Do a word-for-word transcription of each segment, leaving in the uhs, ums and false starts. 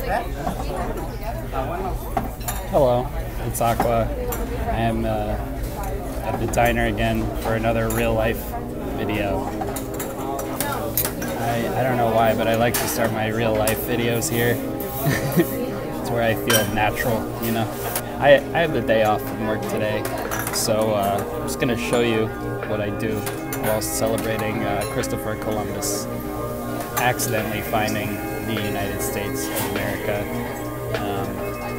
Hello, it's Aqua. I am uh, a designer again for another real life video. I, I don't know why, but I like to start my real life videos here. It's where I feel natural, you know. I, I have the day off from work today, so uh, I'm just going to show you what I do while celebrating uh, Christopher Columbus accidentally finding the United States of America. Um,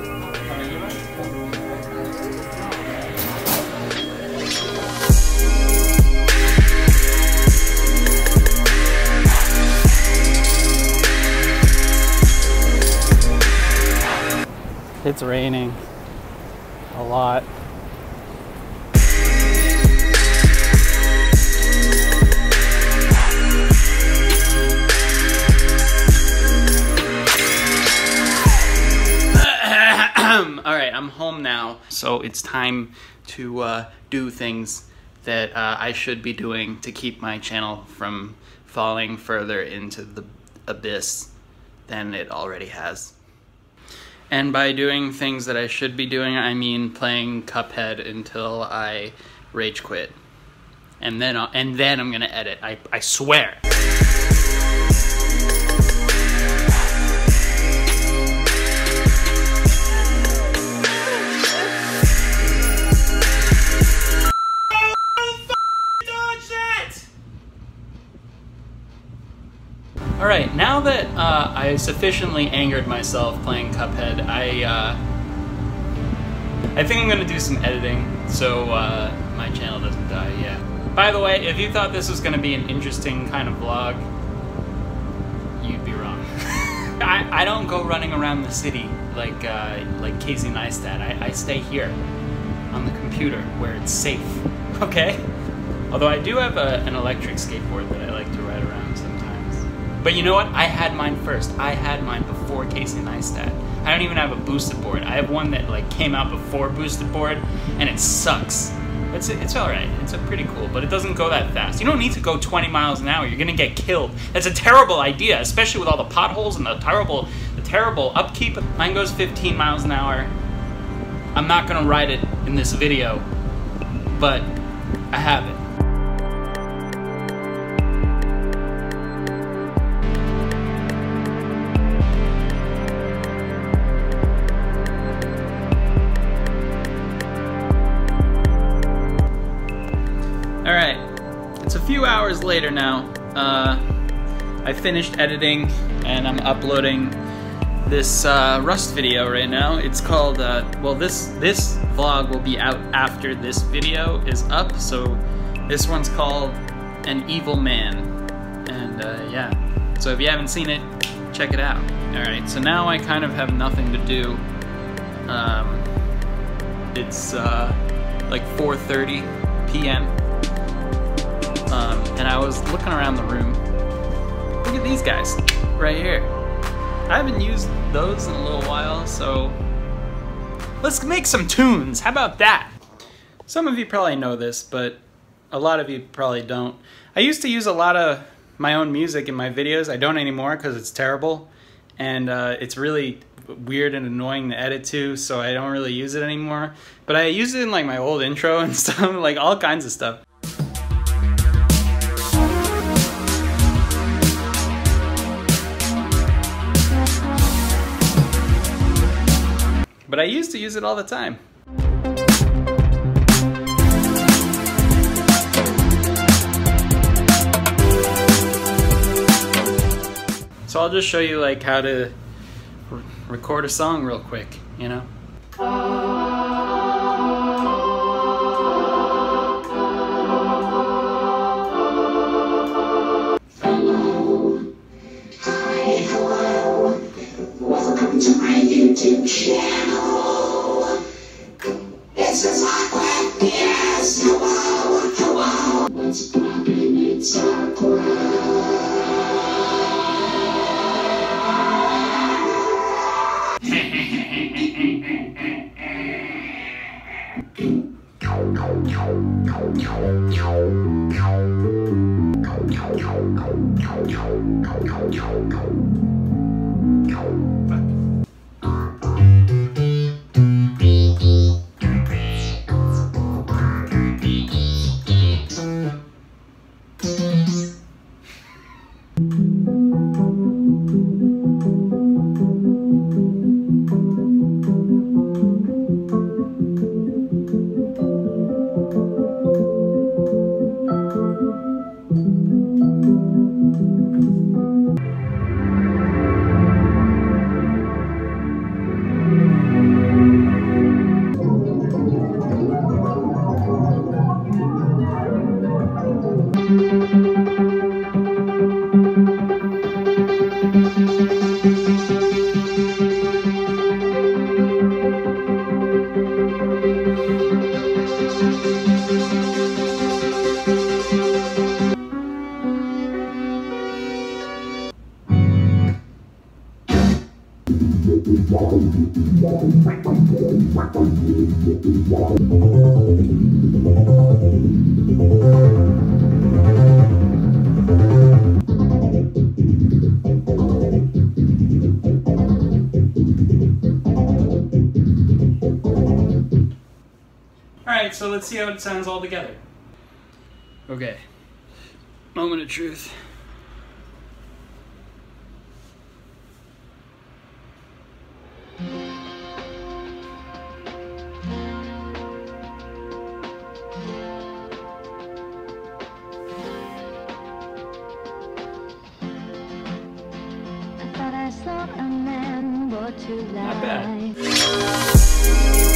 It's raining a lot. All right, I'm home now, so it's time to uh, do things that uh, I should be doing to keep my channel from falling further into the abyss than it already has. And by doing things that I should be doing, I mean playing Cuphead until I rage quit. And then, I'll, and then I'm gonna edit, I, I swear. Alright, now that uh, I sufficiently angered myself playing Cuphead, I uh, I think I'm gonna do some editing so uh, my channel doesn't die, yeah. By the way, if you thought this was gonna be an interesting kind of vlog, you'd be wrong. I, I don't go running around the city like uh, like Casey Neistat. I, I stay here on the computer where it's safe, okay? Although I do have a, an electric skateboard that I like to ride around sometimes. But you know what? I had mine first. I had mine before Casey Neistat. I don't even have a boosted board. I have one that like came out before boosted board, and it sucks. It's it's all right. It's a pretty cool, but it doesn't go that fast. You don't need to go twenty miles an hour. You're gonna get killed. That's a terrible idea, especially with all the potholes and the terrible the terrible upkeep. Mine goes fifteen miles an hour. I'm not gonna ride it in this video, but I have it. Alright, it's a few hours later now. Uh, I finished editing and I'm uploading this uh, Rust video right now. It's called, uh, well this, this vlog will be out after this video is up, so this one's called An Evil Man. And uh, yeah, so if you haven't seen it, check it out. Alright, so now I kind of have nothing to do. Um, it's uh, like four thirty p m Um, and I was looking around the room. Look at these guys right here. I haven't used those in a little while, so let's make some tunes. How about that? Some of you probably know this, but a lot of you probably don't. I used to use a lot of my own music in my videos. I don't anymore because it's terrible, and uh, it's really weird and annoying to edit to, so I don't really use it anymore. But I use it in like my old intro and stuff, like all kinds of stuff. But I used to use it all the time. So I'll just show you like how to r record a song real quick, you know? Hello. Hi, hello. Welcome to my YouTube channel. This is AquaFPS. Hello, hello. What's poppin'? It's Aqua. Alright, so let's see how it sounds all together. Okay, moment of truth. I thought I saw a man brought to Not bad. life.